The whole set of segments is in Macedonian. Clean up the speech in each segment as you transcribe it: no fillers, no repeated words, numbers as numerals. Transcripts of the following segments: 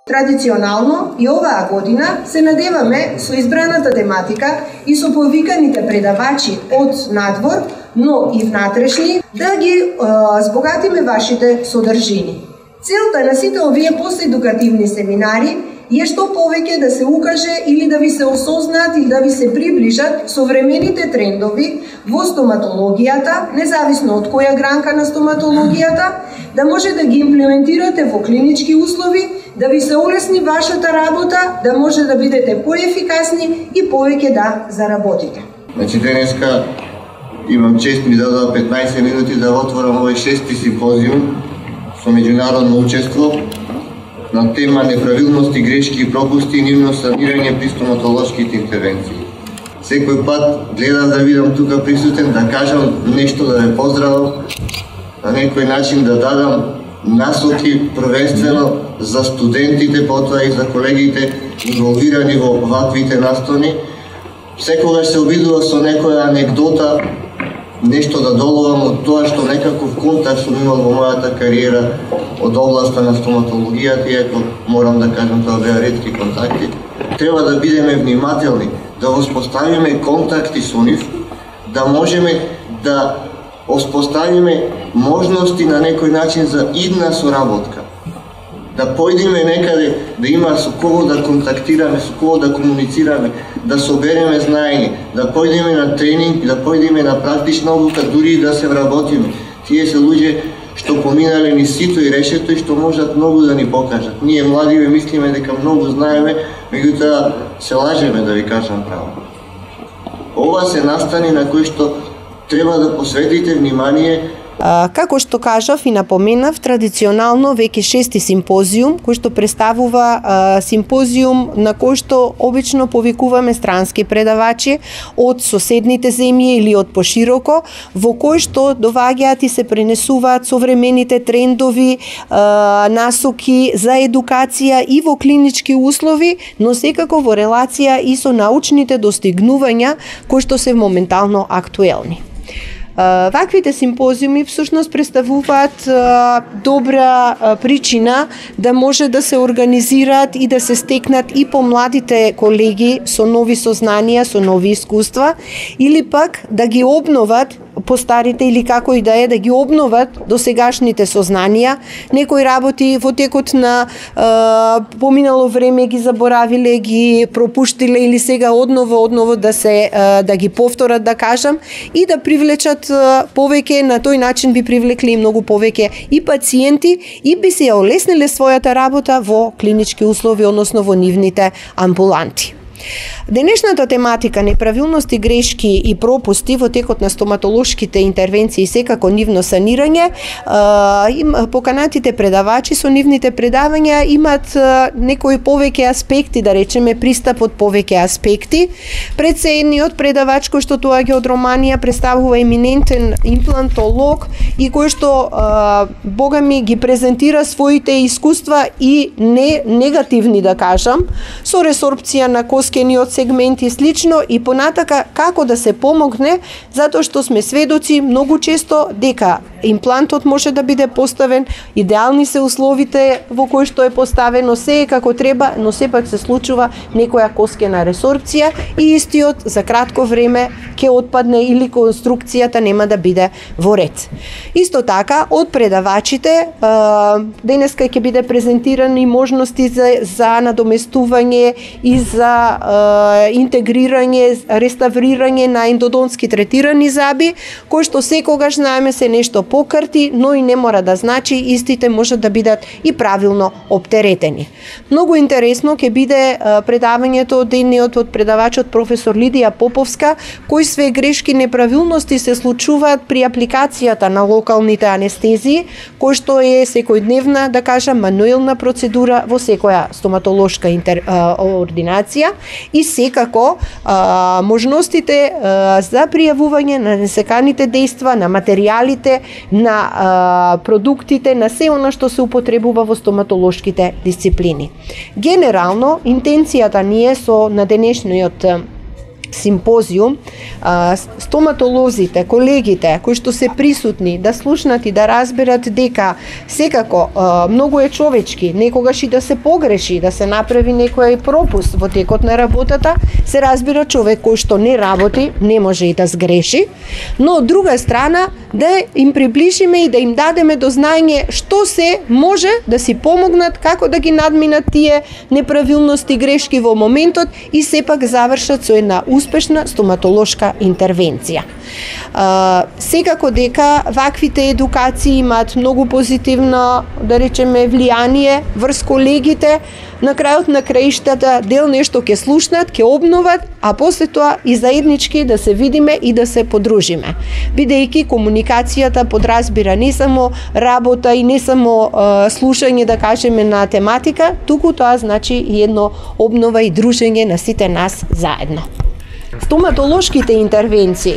Традиционално и оваа година се надеваме со избраната тематика и со повиканите предавачи од надвор, но и внатрешни, да ги збогатиме вашите содржини. Целта на сите овие постедукативни семинари е што повеќе да се укаже или да ви се осознаат или да ви се приближат современите трендови во стоматологијата, независно од која гранка на стоматологијата, да може да ги имплементирате во клинички услови, да ви се улесни вашата работа, да може да бидете поефикасни и повеќе да заработите. Значи денеска имам чест ми дадоа 15 минути да отворам овој 6-ти симпозиум со меѓународно учество на тема неправилности, грешки и пропусти и нивно санирање при стоматолошките интервенции. Секој пат гледам да видам тука присутен, да кажам нешто, да ве поздравам, на некој начин да дадам насоки првенствено за студентите, потоа и за колегите инволвирани во ваквите настони. Секогаш се обидува со некоја анекдота, нешто да доловам од тоа што некаков контакт сум имал во мојата кариера од областа на стоматологијата, иако морам да кажам тоа беа ретки контакти. Треба да бидеме внимателни, да воспоставиме контакти со нив, да можеме да воспоставиме можности на некој начин за идна соработка. Да појдеме некаде, да има со кого да контактираме, со кого да комуницираме, да собереме знаење, да појдеме на тренинг, да појдеме на практична обука, дури и да се вработиме. Тие се луѓе што поминале ни сито и решето и што можат многу да ни покажат. Ние младиве мислиме дека многу знаеме, меѓутоа се лажеме, да ви кажам право. Ова се настани на кои што треба да посветите внимание. Како што кажав и напоменав, традиционално веќе 6-ти симпозиум, кој што представува симпозиум на кој што обично повикуваме странски предавачи од соседните земји или од пошироко, во кој што доваѓаат и се пренесуваат современите трендови, насоки за едукација и во клинички услови, но секако во релација и со научните достигнувања кои што се моментално актуелни. Ваквите симпозиуми всушност представуваат добра причина да може да се организираат и да се стекнат и помладите колеги со нови сознанија, со нови искуства, или пак да ги обноват постарите или како и да е, да ги обноват досегашните сознанија. Некои работи во текот на поминало време ги заборавиле, ги пропуштиле или сега одново да ги повторат, да кажам, и да привлечат повеќе, на тој начин би привлекли и многу повеќе и пациенти и би се ја олесниле својата работа во клинички услови, односно во нивните амбуланти. Денешната тематика неправилности, грешки и пропусти во текот на стоматолошките интервенции, секако нивно санирање, поканатите предавачи со нивните предавања имат некои повеќе аспекти, да речеме пристапот повеќе аспекти. Пред се едниот предавач кој што доаѓа од Романија представува еминентен имплантолог и кој што богами ги презентира своите искуства и не негативни, да кажам, со ресорбција на коскениот сегмент и слично, и понатака како да се помогне, затоа што сме сведоци многу често дека имплантот може да биде поставен, идеални се условите во кои што е поставено, се е како треба, но сепак се случува некоја коскена ресорбција и истиот за кратко време ќе отпадне или конструкцијата нема да биде во ред. Исто така, од предавачите, денеска ќе биде презентирани можности за надоместување и за интегрирање, реставрирање на ендодонтски третирани заби, кои што секогаш знаеме се нешто покрти, но и не мора да значи, истите можат да бидат и правилно оптеретени. Многу интересно ќе биде предавањето од едниот од предавачот професор Лидија Поповска, кои све грешки, неправилности се случуваат при апликацијата на локалните анестезии, кој што е секојдневна, да кажам, мануелна процедура во секоја стоматолошка ординација, и секако можностите за пријавување на несеканите дејства, на материјалите, на продуктите, на се она што се употребува во стоматолошките дисциплини. Генерално, интенцијата ни е на денешниот симпозиум, стоматолозите, колегите кои што се присутни да слушнат и да разберат дека секако многу е човечки, некогаш и да се погреши, да се направи некој пропуст во текот на работата, се разбира човек кој што не работи, не може и да сгреши, но од друга страна да им приближиме и да им дадеме до знаење што се може да си помогнат, како да ги надминат тие неправилности, грешки во моментот и сепак завршат со една успешна стоматолошка интервенција. Секако дека ваквите едукации имаат многу позитивно, да речеме, влијание врз колегите, на крајот на краиштата дел нешто ќе слушнат, ќе обноват, а после тоа и заеднички да се видиме и да се подружиме. Бидејќи комуникацијата подразбира не само работа и не само слушање, да кажеме, на тематика, туку тоа значи и едно обнова и дружење на сите нас заедно. Стоматолошките интервенции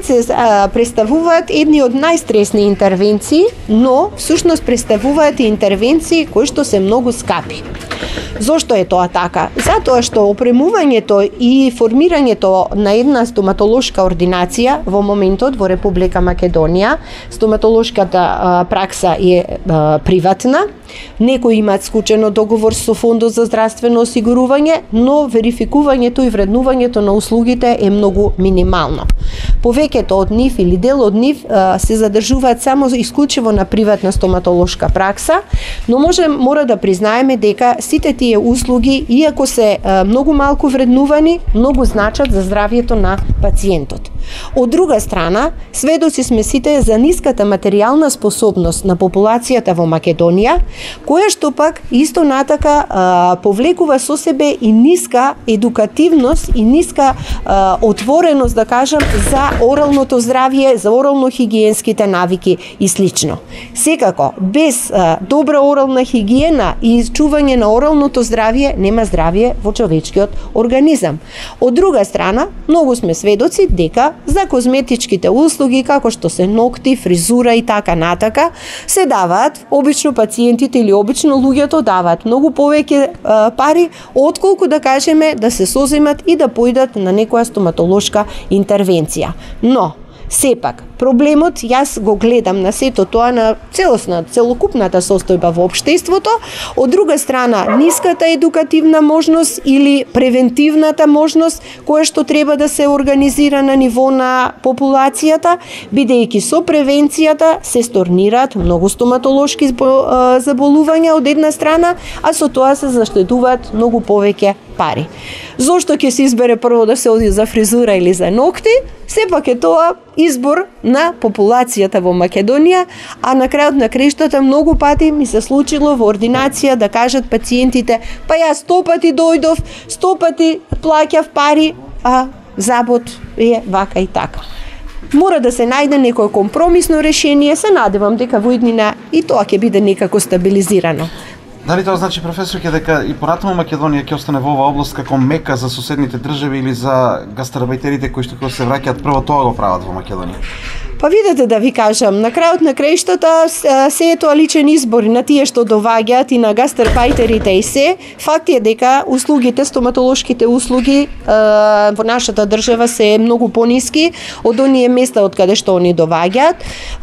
представуваат едни од најстресни интервенции, но всушност представуваат и интервенции кои што се многу скапи. Зошто е тоа така? Затоа што опремувањето и формирањето на една стоматолошка ординација во моментот во Република Македонија, стоматолошката пракса е приватна, некои имаат склучено договор со Фондот за здравствено осигурување, но верификувањето и вреднувањето на услугите е многу минимално. Повеќето од нив или дел од нив се задржуваат само исклучиво на приватна стоматолошка пракса, но мора да признаеме дека сите тие услуги, иако се многу малку вреднувани, многу значат за здравјето на пациентот. Од друга страна, сведоци сме сите за ниската материјална способност на популацијата во Македонија, која што пак исто натака повлекува со себе и ниска едукативност и ниска отвореност, да кажам, за оралното здравје, за орално-хигиенските навики и слично. Секако, без добра орална хигиена и чување на оралното здравје, нема здравје во човечкиот организам. Од друга страна, многу сме сведоци дека за козметичките услуги, како што се ногти, фризура и така натака, се даваат, обично пациентите или обично луѓето даваат многу повеќе пари, отколку, да кажеме, да се соземат и да појдат на некоја стоматолошка интервенција. Но, сепак, проблемот јас го гледам на сето тоа, на целокупната состојба во општеството. Од друга страна, ниската едукативна можност или превентивната можност која што треба да се организира на ниво на популацијата, бидејќи со превенцијата се сторнираат многу стоматолошки заболувања од една страна, а со тоа се заштедуваат многу повеќе пари. Зошто ќе се избере прво да се оди за фризура или за ногти? Сепак е тоа избор на популацијата во Македонија, а на крајот на краиштата многу пати ми се случило во ординација да кажат пациентите: па јас 100 пати дојдов, 100 пати плаќав пари, а забот е вака и така. Мора да се најде некој компромисно решение, се надевам дека во иднина и тоа ќе биде некако стабилизирано. Дали тоа значи, професорке, дека и понатаму Македонија ќе остане во оваа област како мека за соседните држави или за гастарбајтерите кои што се враќаат прво тоа го прават во Македонија? Па видете, да ви кажам, на крајот на краиштата се е тоа личен избор на тие што доваѓаат и на гастарбајтерите и се. Факт е дека услугите, стоматолошките услуги во нашата држава се многу пониски од оние места од каде што они доваѓаат.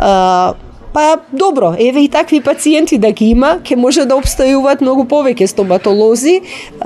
Па добро, еве и такви пациенти да ги има, ќе може да обстајуваат многу повеќе стоматолози,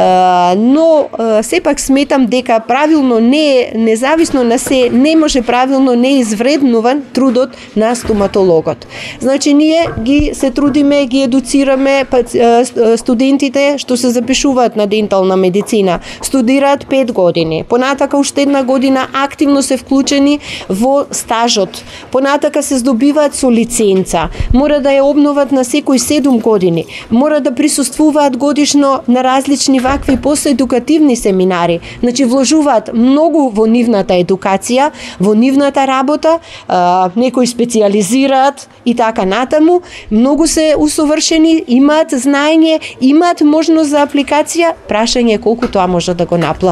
но сепак сметам дека правилно независно на се, не може правилно не извреднуван трудот на стоматологот. Значи ние се трудиме, ги едуцираме студентите што се запишуваат на дентална медицина, студираат 5 години, понатака уште една година активно се вклучени во стажот, понатака се здобиваат со лиценца, мора да ја обноват на секој 7 години, мора да присуствуваат годишно на различни вакви постедукативни семинари, значи вложуваат многу во нивната едукација, во нивната работа, некои специјализираат и така натаму, многу се усовршени, имаат знаење, имаат можност за апликација, прашање колку тоа може да го наплатат.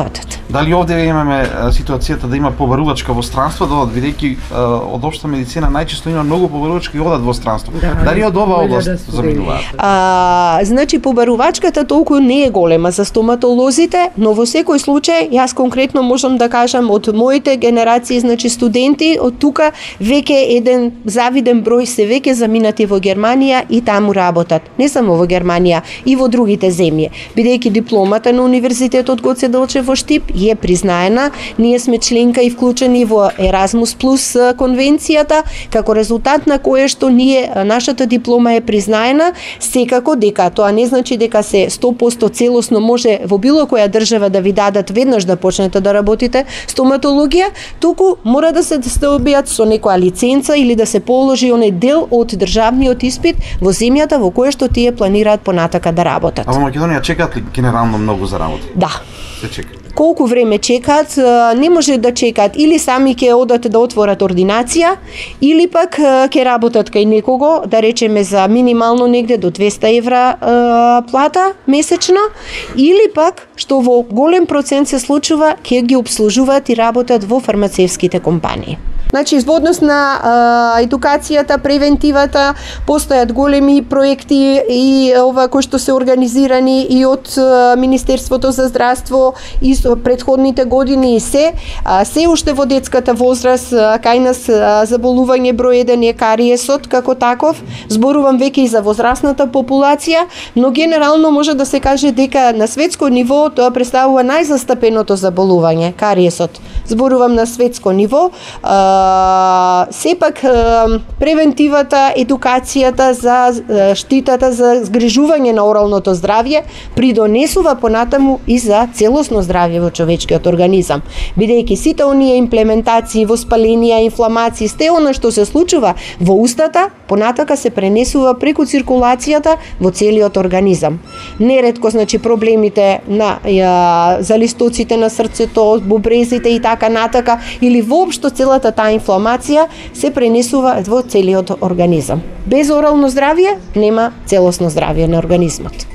Дали овде имаме ситуацијата да има побарувачка во странство, да бидејќи од општа медицина најчесто има многу побарувачки и одат во странство. Дали од оваа област заминуваат? Значи побарувачката толку не е голема за стоматолозите, но во секој случај јас конкретно можам да кажам од моите генерации, значи студенти од тука веќе еден завиден број се веќе заминати во Германија и таму работат. Не само во Германија, и во другите земји. Бидејќи дипломата на Универзитетот Гоце Делчев во Штип е признаена, ние сме членка и вклучени во Erasmus Plus конвенцијата, како резултат на кое што нашата диплома е признаена, секако дека тоа не значи дека се 100% целосно може во било која држава да ви дадат веднаш да почнете да работите стоматологија, туку мора да се добијат со некоја лиценца или да се положи оној дел од државниот испит во земјата во која што тие планираат понатака да работат. А во Македонија чекаат ли генерално многу за работа? Да. Се чека. Колку време чекаат, не може да чекаат, или сами ќе одат да отворат ординација, или пак ќе работат кај некого, да речеме за минимално негде до 200 евра плата месечно, или пак, што во голем процент се случува, ќе ги обслужуваат и работат во фармацевските компании. Значи, во однос на едукацијата, превентивата, постојат големи проекти и ова кои што се организирани и од Министерството за здравство и претходните години и се уште во детската возраст кај нас заболување број 1 е кариесот како таков, зборувам веќе и за возрастната популација, но генерално може да се каже дека на светско ниво тоа представува најзастапеното заболување, кариесот. Зборувам на светско ниво. Сепак превентивата, едукацијата за штитата за згрижување на оралното здравје придонесува понатаму и за целосно здравје во човечкиот организам. Бидејќи сите оние имплементации, воспаленија, инфламации, сте она што се случува во устата, понатака се пренесува преку циркулацијата во целиот организам. Неретко, значи, проблемите на залистоците на срцето, бубрезите и така натака, или воопшто целата таа инфламација се пренесува во целиот организам. Без орално здравје нема целосно здравје на организмот.